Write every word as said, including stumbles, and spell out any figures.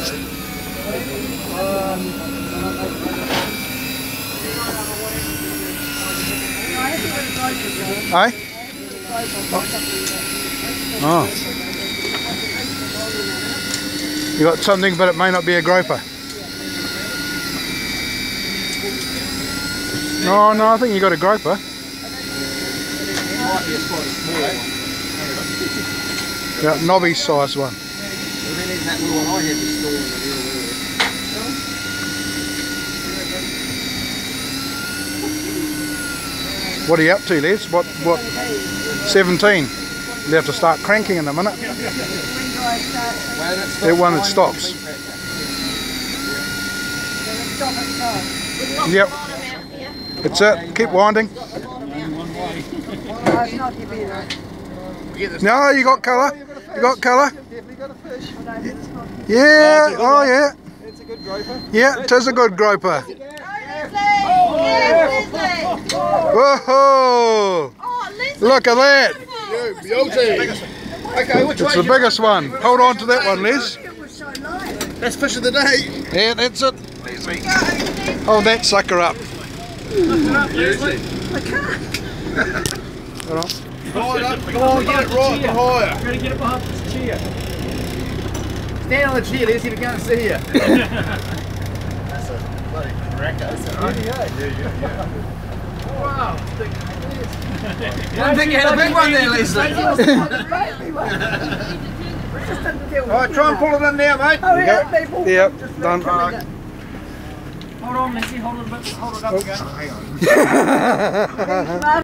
Eh? Oh. You got something, but it may not be a groper. No, no, I think you got a groper. Yeah, knobby size one. What are you up to, Les? What? What? seventeen. You have to start cranking in a minute. That one that stops. Yep. It's it. Keep winding. No, you got colour. You got colour. Yeah. Oh yeah. It's a good groper. Yeah, it is a good groper. Whoa! Look at that. Okay, which It's the biggest one. Hold on to that one, Les. That's fish of the day. Yeah, that's it. Hold that sucker up. Hold on. Hold up. Come on, get it right and higher. You're going to get it behind this chair. Stand on the chair, Les, if you can't see you. That's a bloody cracker. That's right. Yeah, yeah, yeah. Wow. I don't think you had a big one there, Lesley. Alright, try and pull it in now, mate. There you go. Yep, done. Hold on, Leslie, hold it a bit, hold it up again. Hang on.